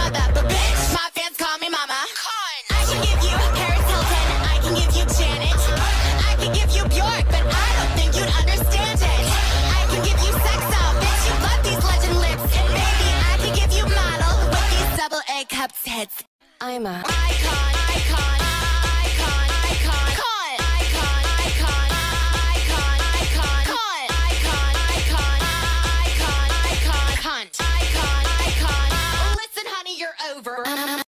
mother, but bitch, my fans call me mama. I can give you Paris Hilton, I can give you Janet, I can give you Bjork, but I don't think you'd understand it. I can give you sex out, bitch, you love these legend lips, and maybe I can give you model with these double A cup tits. I'm a icon.